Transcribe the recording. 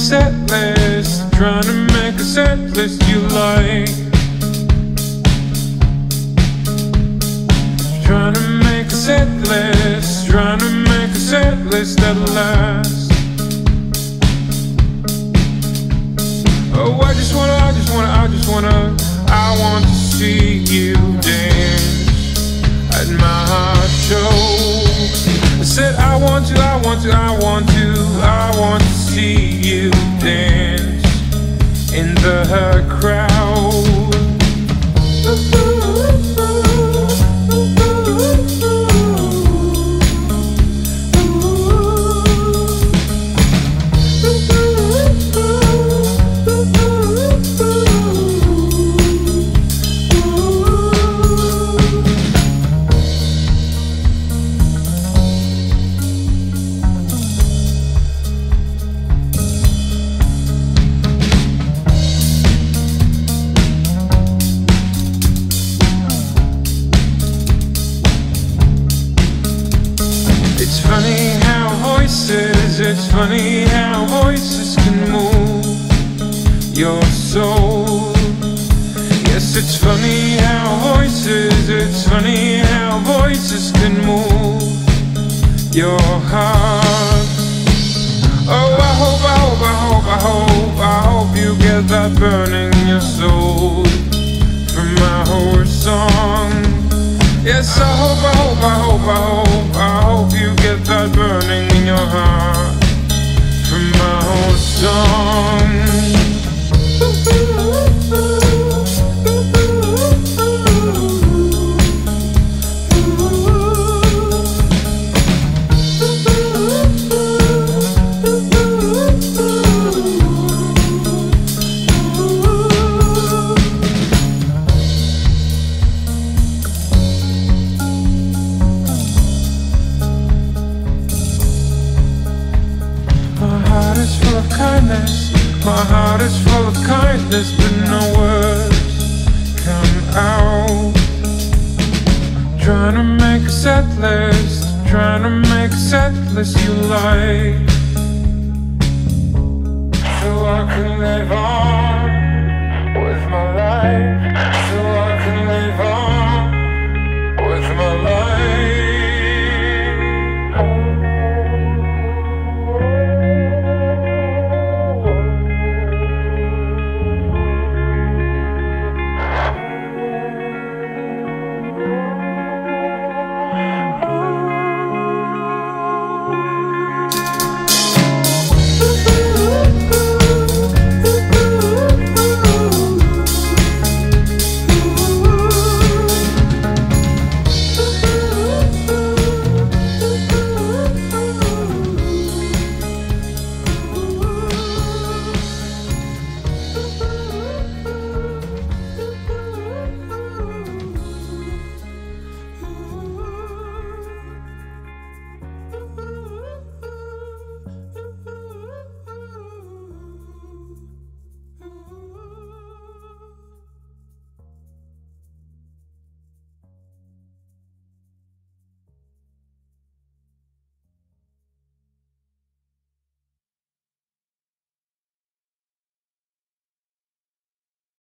set list, trying to make a set list you like. Trying to make a set list, trying to make a set list that lasts. Oh, I want to see you dance at my show. I said I want to see you dance in the crowd. It's funny how voices can move your soul. Yes, it's funny how voices can move your heart. Oh, I hope you get that burning in your soul from my whole song. Yes, I hope you get that burning in your heart from my whole song. My heart is full of kindness, but no words come out. Trying to make a set list, trying to make a set list you like, so I can live on with my life.